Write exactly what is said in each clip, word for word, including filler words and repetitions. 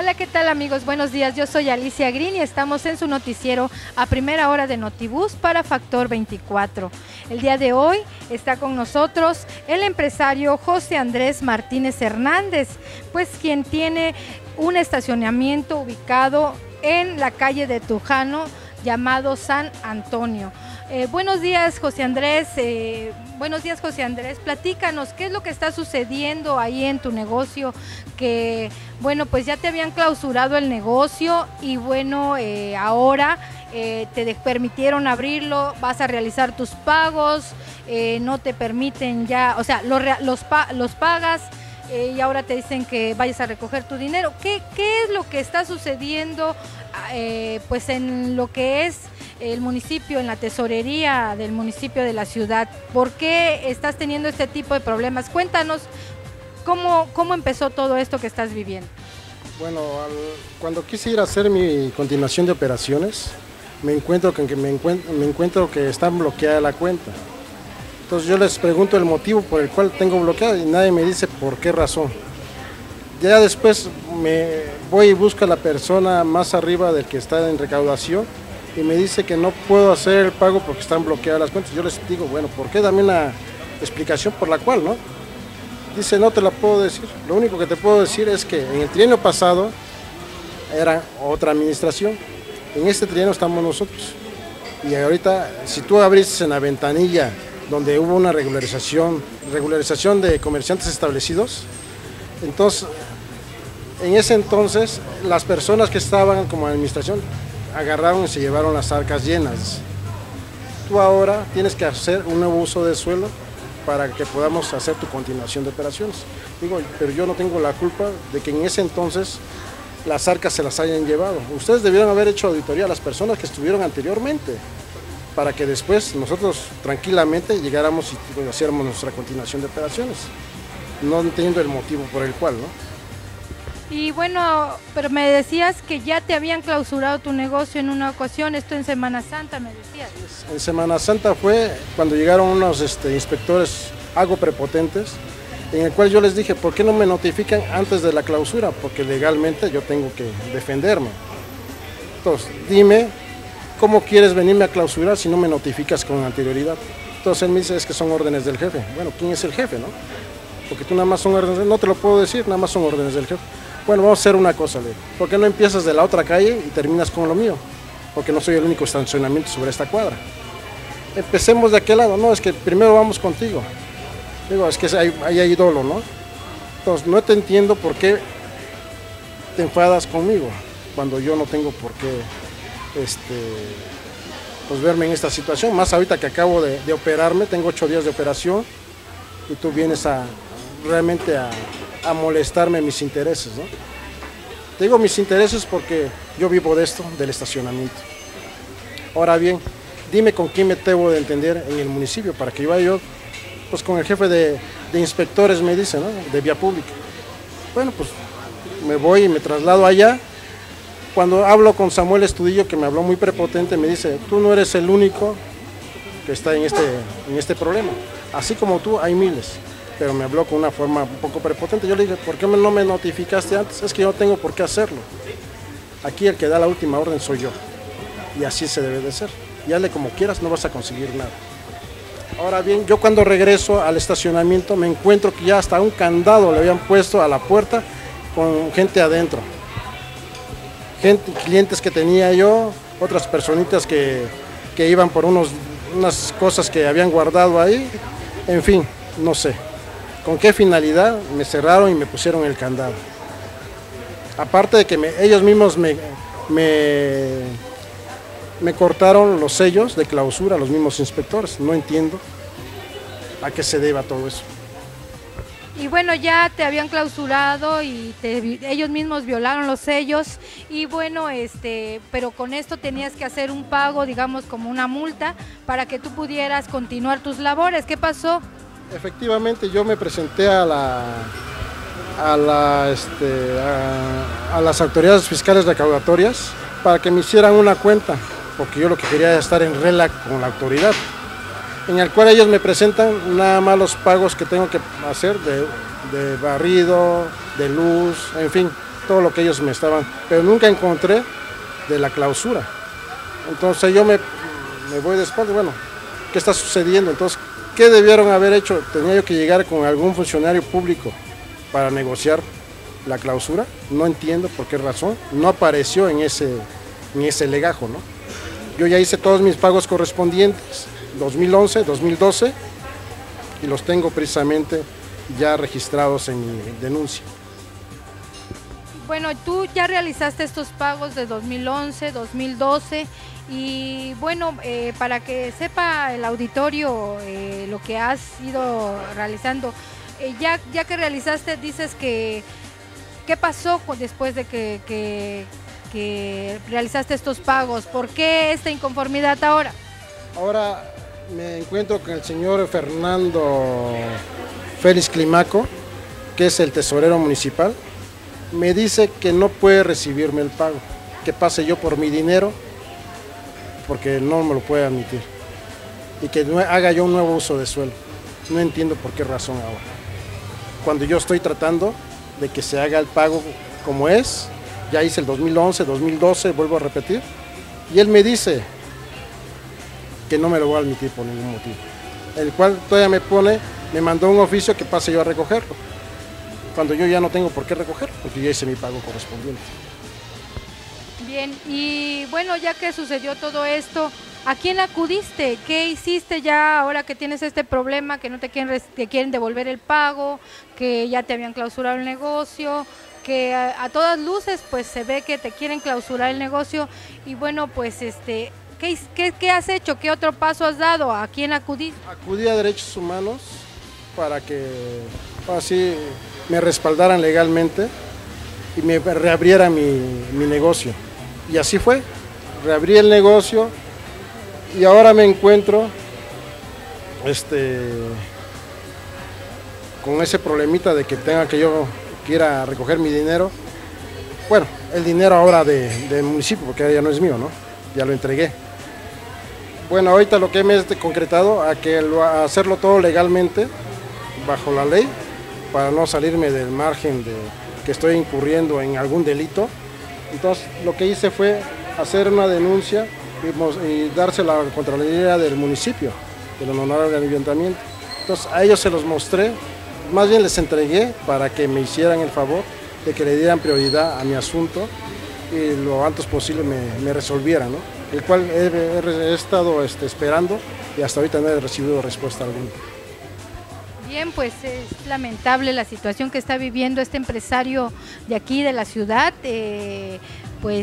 Hola, ¿qué tal amigos? Buenos días, yo soy Alicia Green y estamos en su noticiero a primera hora de Notibús para Factor veinticuatro. El día de hoy está con nosotros el empresario José Andrés Martínez Hernández, pues quien tiene un estacionamiento ubicado en la calle de Trujano llamado San Antonio. Eh, buenos días, José Andrés. Eh, buenos días, José Andrés. Platícanos, ¿qué es lo que está sucediendo ahí en tu negocio? Que, bueno, pues ya te habían clausurado el negocio y, bueno, eh, ahora eh, te permitieron abrirlo, vas a realizar tus pagos, eh, no te permiten ya, o sea, los, los, los pagas eh, y ahora te dicen que vayas a recoger tu dinero. ¿Qué, qué es lo que está sucediendo, eh, pues, en lo que es el municipio, en la tesorería del municipio de la ciudad? ¿Por qué estás teniendo este tipo de problemas? Cuéntanos cómo, cómo empezó todo esto que estás viviendo. Bueno, al, cuando quise ir a hacer mi continuación de operaciones, me encuentro, que, me, encuentro, me encuentro que está bloqueada la cuenta. Entonces yo les pregunto el motivo por el cual tengo bloqueada y nadie me dice por qué razón. Ya después me voy y busco a la persona más arriba del que está en recaudación y me dice que no puedo hacer el pago porque están bloqueadas las cuentas. Yo les digo, bueno, ¿por qué? Dame una explicación por la cual, ¿no? Dice, no te la puedo decir. Lo único que te puedo decir es que en el trienio pasado era otra administración. En este trienio estamos nosotros. Y ahorita, si tú abriste en la ventanilla donde hubo una regularización, regularización de comerciantes establecidos, entonces, en ese entonces, las personas que estaban como administración agarraron y se llevaron las arcas llenas. Tú ahora tienes que hacer un nuevo uso de suelo para que podamos hacer tu continuación de operaciones. Digo, pero yo no tengo la culpa de que en ese entonces las arcas se las hayan llevado. Ustedes debieron haber hecho auditoría a las personas que estuvieron anteriormente, para que después nosotros tranquilamente llegáramos y hiciéramos nuestra continuación de operaciones, no entiendo el motivo por el cual, ¿no? Y bueno, pero me decías que ya te habían clausurado tu negocio en una ocasión, esto en Semana Santa, me decías. En Semana Santa fue cuando llegaron unos este, inspectores algo prepotentes, en el cual yo les dije, ¿por qué no me notifican antes de la clausura? Porque legalmente yo tengo que defenderme. Entonces, dime, ¿cómo quieres venirme a clausurar si no me notificas con anterioridad? Entonces él me dice, es que son órdenes del jefe. Bueno, ¿quién es el jefe, no? Porque tú nada más son órdenes, no te lo puedo decir, nada más son órdenes del jefe. Bueno, vamos a hacer una cosa, le. ¿Por qué no empiezas de la otra calle y terminas con lo mío? Porque no soy el único estacionamiento sobre esta cuadra. Empecemos de aquel lado, no, es que primero vamos contigo. Digo, es que ahí hay, hay dolo, ¿no? Entonces, no te entiendo por qué te enfadas conmigo, cuando yo no tengo por qué este, pues, verme en esta situación. Más ahorita que acabo de, de operarme, tengo ocho días de operación, y tú vienes a realmente a... a molestarme mis intereses, ¿no? Te digo mis intereses porque yo vivo de esto, del estacionamiento. Ahora bien, dime con quién me debo de entender en el municipio para que yo vaya yo, pues con el jefe de, de inspectores, me dice, ¿no? De vía pública. Bueno, pues me voy y me traslado allá. Cuando hablo con Samuel Estudillo, que me habló muy prepotente, me dice, tú no eres el único que está en este, en este problema. Así como tú, hay miles. Pero me habló con una forma un poco prepotente. Yo le dije, ¿por qué no me notificaste antes? Es que yo no tengo por qué hacerlo. Aquí el que da la última orden soy yo. Y así se debe de ser. Y hazle como quieras, no vas a conseguir nada. Ahora bien, yo cuando regreso al estacionamiento me encuentro que ya hasta un candado le habían puesto a la puerta con gente adentro. Gente, clientes que tenía yo, otras personitas que, que iban por unos, unas cosas que habían guardado ahí. En fin, no sé. ¿Con qué finalidad me cerraron y me pusieron el candado? Aparte de que me, ellos mismos me, me, me cortaron los sellos de clausura, los mismos inspectores. No entiendo a qué se deba todo eso. Y bueno, ya te habían clausurado y te, ellos mismos violaron los sellos y bueno, este, pero con esto tenías que hacer un pago, digamos como una multa, para que tú pudieras continuar tus labores. ¿Qué pasó? Efectivamente, yo me presenté a la, a, la, este, a, a las autoridades fiscales recaudatorias para que me hicieran una cuenta, porque yo lo que quería era estar en regla con la autoridad, en el cual ellos me presentan nada más los pagos que tengo que hacer de, de barrido, de luz, en fin, todo lo que ellos me estaban, pero nunca encontré de la clausura. Entonces yo me, me voy de espaldas, bueno, ¿qué está sucediendo? Entonces, ¿qué debieron haber hecho? ¿Tenía yo que llegar con algún funcionario público para negociar la clausura? No entiendo por qué razón, no apareció en ese, en ese legajo, ¿no? Yo ya hice todos mis pagos correspondientes, dos mil once, dos mil doce, y los tengo precisamente ya registrados en mi denuncia. Bueno, tú ya realizaste estos pagos de dos mil once, dos mil doce y bueno, eh, para que sepa el auditorio eh, lo que has ido realizando, eh, ya, ya que realizaste, dices que, ¿qué pasó después de que, que, que realizaste estos pagos? ¿Por qué esta inconformidad ahora? Ahora me encuentro con el señor Fernando Félix Climaco, que es el tesorero municipal. Me dice que no puede recibirme el pago, que pase yo por mi dinero, porque no me lo puede admitir, y que no haga yo un nuevo uso de suelo. No entiendo por qué razón ahora, cuando yo estoy tratando de que se haga el pago como es. Ya hice el dos mil once, dos mil doce, vuelvo a repetir, y él me dice que no me lo va a admitir por ningún motivo, el cual todavía me pone, me mandó un oficio que pase yo a recogerlo, cuando yo ya no tengo por qué recoger, porque ya hice mi pago correspondiente. Bien, y bueno, ya que sucedió todo esto, ¿a quién acudiste? ¿Qué hiciste ya ahora que tienes este problema, que no te quieren, te quieren devolver el pago, que ya te habían clausurado el negocio, que a, a todas luces pues se ve que te quieren clausurar el negocio? Y bueno, pues este, ¿qué, qué, qué has hecho? ¿Qué otro paso has dado? ¿A quién acudiste? Acudí a Derechos Humanos para que así me respaldaran legalmente y me reabriera mi, mi negocio. Y así fue, reabrí el negocio y ahora me encuentro este, con ese problemita de que tenga que yo quiera recoger mi dinero. Bueno, el dinero ahora de, del municipio, porque ya no es mío, ¿no? Ya lo entregué. Bueno, ahorita lo que me he concretado a que lo, a hacerlo todo legalmente, bajo la ley, para no salirme del margen de que estoy incurriendo en algún delito. Entonces lo que hice fue hacer una denuncia y, y dársela a la Contraloría del municipio, del honorable ayuntamiento. Entonces a ellos se los mostré, más bien les entregué para que me hicieran el favor de que le dieran prioridad a mi asunto y lo antes posible me, me resolvieran, ¿no? El cual he, he, he estado este, esperando y hasta ahorita no he recibido respuesta alguna. Bien, pues es lamentable la situación que está viviendo este empresario de aquí de la ciudad, eh, pues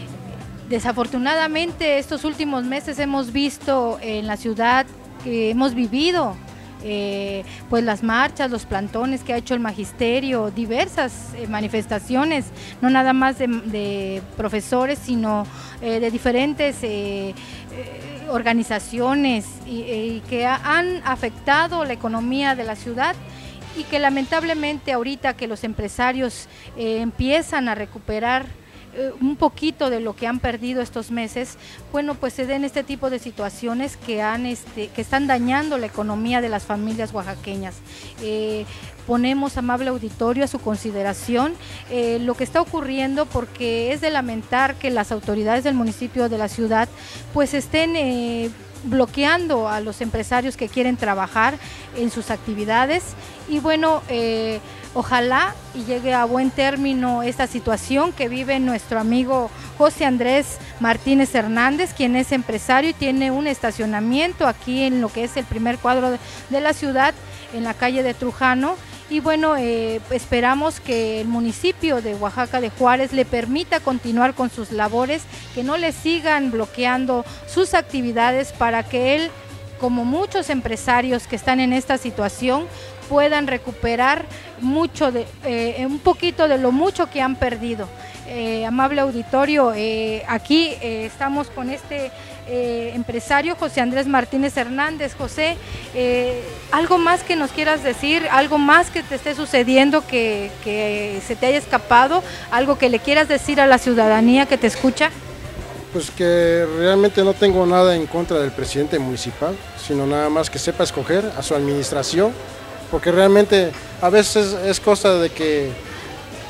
desafortunadamente estos últimos meses hemos visto en la ciudad que hemos vivido eh, pues las marchas, los plantones que ha hecho el magisterio, diversas eh, manifestaciones, no nada más de, de profesores, sino eh, de diferentes eh, eh, organizaciones y, y que han afectado la economía de la ciudad y que lamentablemente ahorita que los empresarios eh, empiezan a recuperar eh, un poquito de lo que han perdido estos meses, bueno, pues se den este tipo de situaciones que, han, este, que están dañando la economía de las familias oaxaqueñas. Eh, Ponemos, amable auditorio, a su consideración eh, lo que está ocurriendo, porque es de lamentar que las autoridades del municipio de la ciudad pues estén eh, bloqueando a los empresarios que quieren trabajar en sus actividades y bueno, eh, ojalá y llegue a buen término esta situación que vive nuestro amigo José Andrés Martínez Hernández, quien es empresario y tiene un estacionamiento aquí en lo que es el primer cuadro de, de la ciudad, en la calle de Trujano. Y bueno, eh, esperamos que el municipio de Oaxaca de Juárez le permita continuar con sus labores, que no le sigan bloqueando sus actividades para que él, como muchos empresarios que están en esta situación, puedan recuperar mucho de, eh, un poquito de lo mucho que han perdido. Eh, amable auditorio, eh, aquí eh, estamos con este eh, empresario José Andrés Martínez Hernández. José, eh, ¿algo más que nos quieras decir? ¿Algo más que te esté sucediendo que, que se te haya escapado? ¿Algo que le quieras decir a la ciudadanía que te escucha? Pues que realmente no tengo nada en contra del presidente municipal, sino nada más que sepa escoger a su administración, porque realmente a veces es cosa de que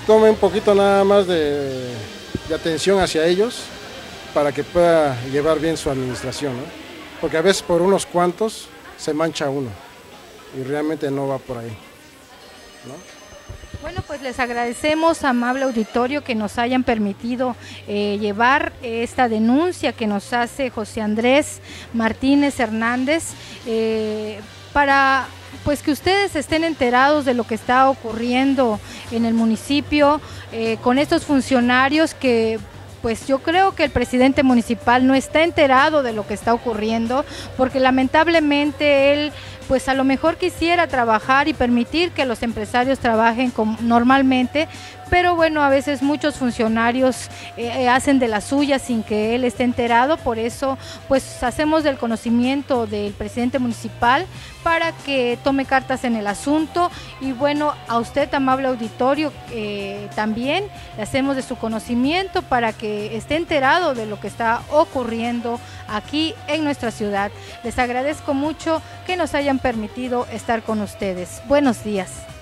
tome un poquito nada más de, de atención hacia ellos para que pueda llevar bien su administración, ¿no? Porque a veces por unos cuantos se mancha uno y realmente no va por ahí, ¿no? Bueno, pues les agradecemos, amable auditorio, que nos hayan permitido eh, llevar esta denuncia que nos hace José Andrés Martínez Hernández eh, para pues que ustedes estén enterados de lo que está ocurriendo en el municipio eh, con estos funcionarios que pues yo creo que el presidente municipal no está enterado de lo que está ocurriendo, porque lamentablemente él pues a lo mejor quisiera trabajar y permitir que los empresarios trabajen con, normalmente, pero bueno, a veces muchos funcionarios eh, hacen de la suya sin que él esté enterado. Por eso pues hacemos del conocimiento del presidente municipal para que tome cartas en el asunto. Y bueno, a usted, amable auditorio, eh, también le hacemos de su conocimiento para que esté enterado de lo que está ocurriendo aquí en nuestra ciudad. Les agradezco mucho que nos hayan permitido estar con ustedes. Buenos días.